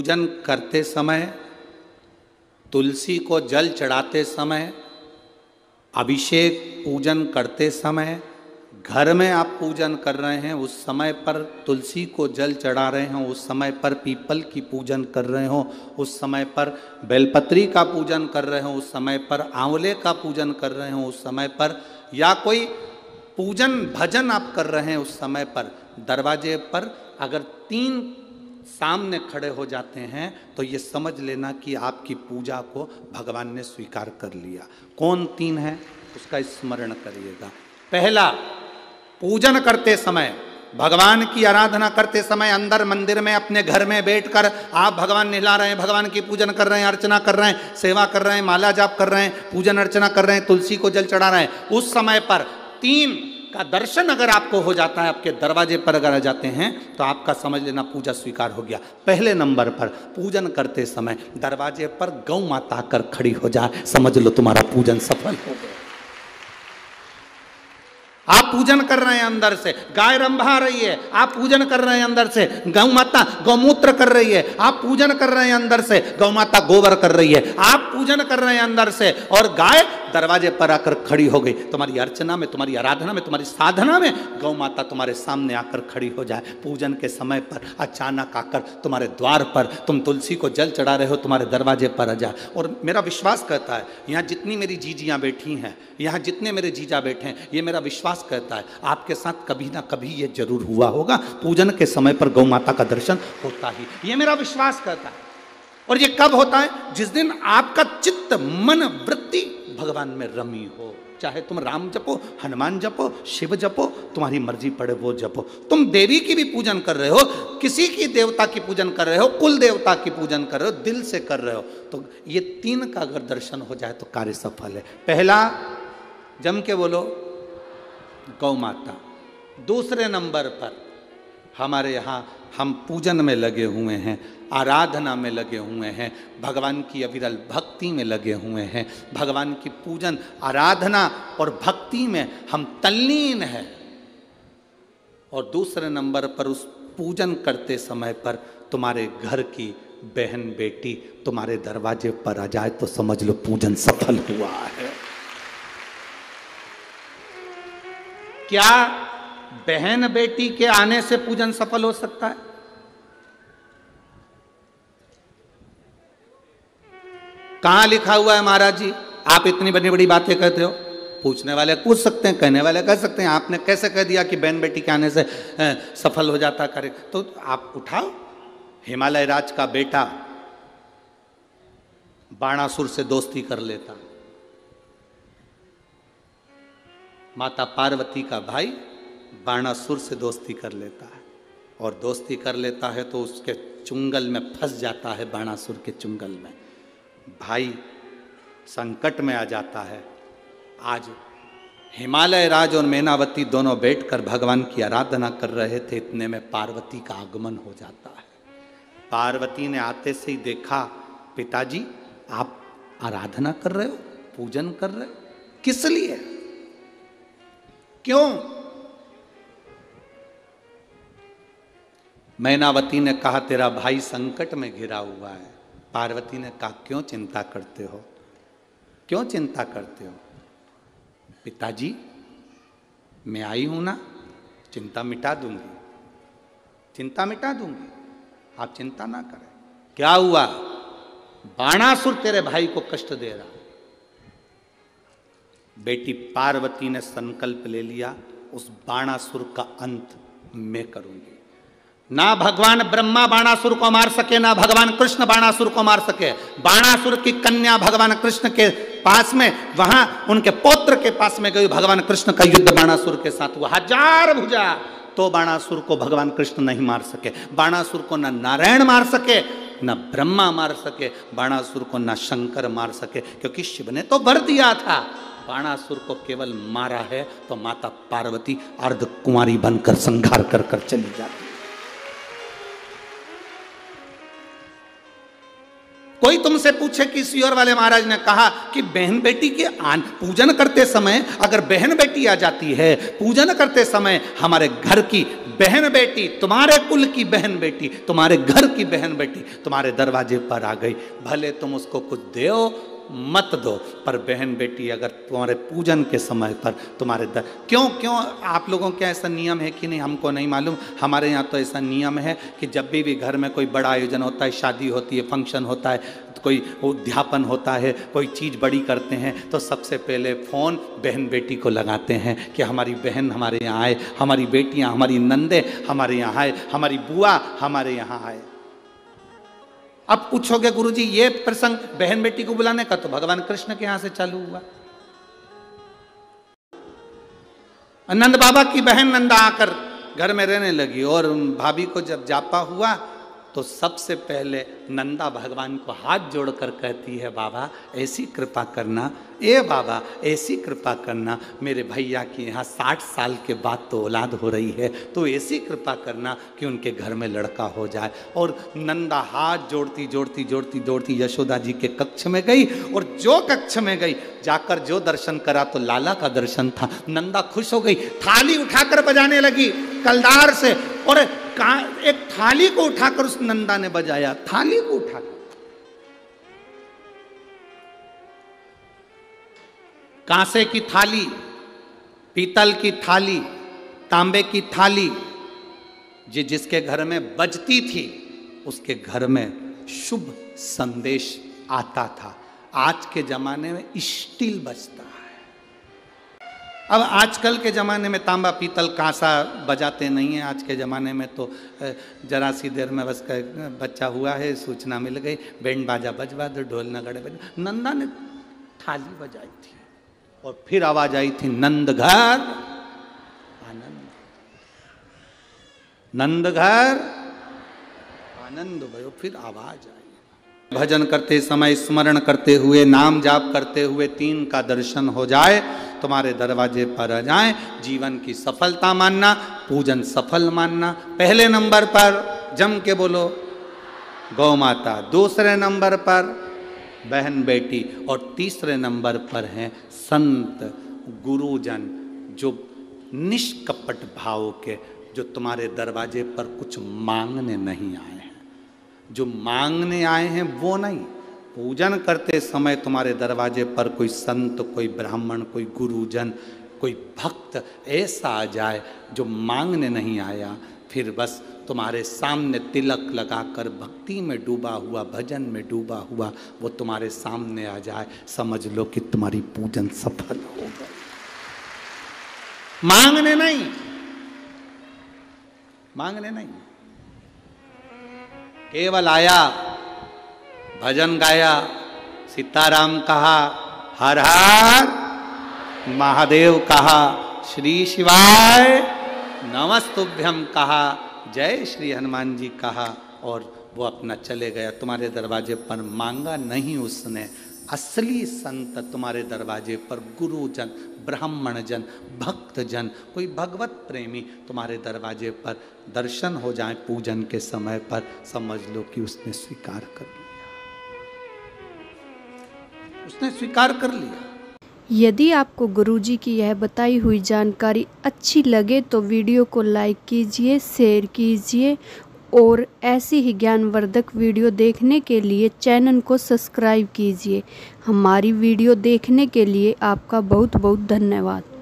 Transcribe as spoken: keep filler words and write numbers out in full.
पूजन करते समय, तुलसी को जल चढ़ाते समय, अभिषेक पूजन करते समय, घर में आप पूजन कर रहे हैं उस समय पर तुलसी को जल चढ़ा रहे हो, उस समय पर पीपल की पूजन कर रहे हो, उस समय पर बेलपत्री का पूजन कर रहे हो, उस समय पर आंवले का पूजन कर रहे हो, उस समय पर या कोई पूजन भजन आप कर रहे हैं उस समय पर दरवाजे पर अगर तीन सामने खड़े हो जाते हैं तो ये समझ लेना कि आपकी पूजा को भगवान ने स्वीकार कर लिया। कौन तीन है उसका स्मरण करिएगा। पहला, पूजन करते समय, भगवान की आराधना करते समय अंदर मंदिर में अपने घर में बैठकर आप भगवान नहला रहे हैं, भगवान की पूजन कर रहे हैं, अर्चना कर रहे हैं, सेवा कर रहे हैं, माला जाप कर रहे हैं, पूजन अर्चना कर रहे हैं, तुलसी को जल चढ़ा रहे हैं, उस समय पर तीन का दर्शन अगर आपको हो जाता है, आपके दरवाजे पर अगर आ जाते हैं तो आपका समझ लेना पूजा स्वीकार हो गया। पहले नंबर पर पूजन करते समय दरवाजे पर गौ माता आकर खड़ी हो जाए, समझ लो तुम्हारा पूजन सफल हो गया। आप पूजन कर रहे हैं अंदर से, गाय रंभा रही है, आप पूजन कर रहे हैं अंदर से, गौ माता गौमूत्र कर रही है, आप पूजन कर रहे हैं अंदर से, गौ माता गोबर कर रही है, आप पूजन कर रहे हैं अंदर से और गाय दरवाजे पर आकर खड़ी हो गई। तुम्हारी अर्चना में, तुम्हारी आराधना में, तुम्हारी साधना में गौ माता तुम्हारे सामने आकर खड़ी हो जाए। पूजन के समय पर अचानक आकर तुम्हारे द्वार पर, तुम तुलसी को जल चढ़ा रहे हो, तुम्हारे दरवाजे पर आ जाए। और मेरा विश्वास कहता है, यहाँ जितनी मेरी जीजियाँ बैठी हैं, यहाँ जितने मेरे जीजा बैठे हैं, ये मेरा विश्वास कहता है आपके साथ कभी ना कभी ये जरूर हुआ होगा, पूजन के समय पर गौ माता का दर्शन होता ही, ये मेरा विश्वास कहता है। और ये कब होता है? जिस दिन आपका चित्त, मन, वृत्ति भगवान में रमी हो। चाहे तुम राम जपो, हनुमान जपो, शिव जपो, तुम्हारी मर्जी पड़े वो जपो। तुम देवी की भी पूजन कर रहे हो, किसी की देवता की पूजन कर रहे हो, कुल देवता की पूजन कर रहे हो, दिल से कर रहे हो, तो ये तीन का अगर दर्शन हो जाए तो कार्य सफल है। पहला, जम के बोलो, गौ माता। दूसरे नंबर पर हमारे यहाँ हम पूजन में लगे हुए हैं, आराधना में लगे हुए हैं, भगवान की अविरल भक्ति में लगे हुए हैं, भगवान की पूजन, आराधना और भक्ति में हम तल्लीन हैं। और दूसरे नंबर पर उस पूजन करते समय पर तुम्हारे घर की बहन बेटी तुम्हारे दरवाजे पर आ जाए तो समझ लो पूजन सफल हुआ है। क्या बहन बेटी के आने से पूजन सफल हो सकता है? कहां लिखा हुआ है महाराज जी? आप इतनी बड़ी बड़ी बातें कहते हो। पूछने वाले पूछ सकते हैं, कहने वाले कह सकते हैं, आपने कैसे कह दिया कि बहन बेटी के आने से सफल हो जाता करे? तो आप उठाओ, हिमालय राज का बेटा बाणासुर से दोस्ती कर लेता, माता पार्वती का भाई बाणासुर से दोस्ती कर लेता है, और दोस्ती कर लेता है तो उसके चुंगल में फंस जाता है, बाणासुर के चुंगल में। भाई संकट में आ जाता है। आज हिमालय राज और मैनावती दोनों बैठकर भगवान की आराधना कर रहे थे, इतने में पार्वती का आगमन हो जाता है। पार्वती ने आते से ही देखा, पिताजी आप आराधना कर रहे हो, पूजन कर रहे हो, किस लिए, क्यों? मैनावती ने कहा तेरा भाई संकट में घिरा हुआ है। पार्वती ने कहा क्यों चिंता करते हो, क्यों चिंता करते हो? पिताजी मैं आई हूं ना, चिंता मिटा दूंगी, चिंता मिटा दूंगी, आप चिंता ना करें। क्या हुआ? बाणासुर तेरे भाई को कष्ट दे रहा। बेटी पार्वती ने संकल्प ले लिया, उस बाणासुर का अंत मैं करूंगी। ना भगवान ब्रह्मा बाणासुर को मार सके, ना भगवान कृष्ण बाणासुर को मार सके। बाणासुर की कन्या भगवान कृष्ण के पास में, वहां उनके पौत्र के पास में गई, भगवान कृष्ण का युद्ध बाणासुर के साथ हुआ, हजार भुजा, तो बाणासुर को भगवान कृष्ण नहीं मार सके। बाणासुर को न नारायण मार सके, न ब्रह्मा मार सके, बाणासुर को न शंकर मार सके, क्योंकि शिव ने तो वर दिया था। बाणासुर को केवल मारा है तो माता पार्वती अर्ध कुंवारी बनकर संहार कर कर चली जाती। कोई तुमसे पूछे कि सियोर वाले महाराज ने कहा कि बहन बेटी के आन पूजन करते समय अगर बहन बेटी आ जाती है, पूजन करते समय हमारे घर की बहन बेटी, तुम्हारे कुल की बहन बेटी, तुम्हारे घर की बहन बेटी तुम्हारे दरवाजे पर आ गई, भले तुम उसको कुछ दो मत दो, पर बहन बेटी अगर तुम्हारे पूजन के समय पर तुम्हारे दर क्यों क्यों आप लोगों के ऐसा नियम है कि नहीं हमको नहीं मालूम, हमारे यहाँ तो ऐसा नियम है कि जब भी भी घर में कोई बड़ा आयोजन होता है, शादी होती है, फंक्शन होता है, कोई उद्यापन होता है, कोई चीज़ बड़ी करते हैं, तो सबसे पहले फ़ोन बहन बेटी को लगाते हैं कि हमारी बहन हमारे यहाँ आए, हमारी बेटियाँ, हमारी नंदे हमारे यहाँ आए, हमारी बुआ हमारे यहाँ आए। अब पूछोगे गुरुजी ये प्रसंग बहन बेटी को बुलाने का तो भगवान कृष्ण के यहां से चालू हुआ। नंद बाबा की बहन नंदा आकर घर में रहने लगी और भाभी को जब जापा हुआ तो सबसे पहले नंदा भगवान को हाथ जोड़कर कहती है, बाबा ऐसी कृपा करना, ए बाबा ऐसी कृपा करना, मेरे भैया की यहाँ साठ साल के बाद तो औलाद हो रही है, तो ऐसी कृपा करना कि उनके घर में लड़का हो जाए। और नंदा हाथ जोड़ती जोड़ती जोड़ती जोड़ती यशोदा जी के कक्ष में गई, और जो कक्ष में गई जाकर जो दर्शन करा तो लाला का दर्शन था। नंदा खुश हो गई, थाली उठाकर बजाने लगी कलदार से, और एक थाली को उठाकर उस नंदा ने बजाया, थाली को उठाकर। कांसे की थाली, पीतल की थाली, तांबे की थाली, जी जिसके घर में बजती थी उसके घर में शुभ संदेश आता था। आज के जमाने में स्टील बजता है। अब आजकल के ज़माने में तांबा पीतल कांसा बजाते नहीं हैं। आज के ज़माने में तो जरा सी देर में बस बच्चा हुआ है, सूचना मिल गई, बैंड बाजा बजवा दो, ढोल नगाड़े बजवा। नंदा ने थाली बजाई थी और फिर आवाज आई थी, नंद घर आनंद, नंद घर आनंद भयो। फिर आवाज आई। भजन करते समय स्मरण करते हुए, नाम जाप करते हुए तीन का दर्शन हो जाए, तुम्हारे दरवाजे पर आ जाए, जीवन की सफलता मानना, पूजन सफल मानना। पहले नंबर पर जम के बोलो गौ माता, दूसरे नंबर पर बहन बेटी, और तीसरे नंबर पर हैं संत गुरुजन, जो निष्कपट भाव के, जो तुम्हारे दरवाजे पर कुछ मांगने नहीं आए हैं। जो मांगने आए हैं वो नहीं, पूजन करते समय तुम्हारे दरवाजे पर कोई संत, कोई ब्राह्मण, कोई गुरुजन, कोई भक्त ऐसा आ जाए जो मांगने नहीं आया, फिर बस तुम्हारे सामने तिलक लगाकर भक्ति में डूबा हुआ, भजन में डूबा हुआ वो तुम्हारे सामने आ जाए, समझ लो कि तुम्हारी पूजन सफल हो गई। मांगने नहीं, मांगने नहीं, केवल आया, भजन गाया, सीताराम कहा, हर हर महादेव कहा, श्री शिवाय नमस्तुभ्यम कहा, जय श्री हनुमान जी कहा, और वो अपना चले गया। तुम्हारे दरवाजे पर मांगा नहीं उसने। असली संत तुम्हारे दरवाजे पर गुरुजन, ब्राह्मण जन, भक्त जन, कोई भगवत प्रेमी तुम्हारे दरवाजे पर दर्शन हो जाए पूजन के समय पर, समझ लो कि उसने स्वीकार कर लिया, उसने स्वीकार कर लिया। यदि आपको गुरुजी की यह बताई हुई जानकारी अच्छी लगे तो वीडियो को लाइक कीजिए, शेयर कीजिए, और ऐसी ही ज्ञानवर्धक वीडियो देखने के लिए चैनल को सब्सक्राइब कीजिए। हमारी वीडियो देखने के लिए आपका बहुत बहुत धन्यवाद।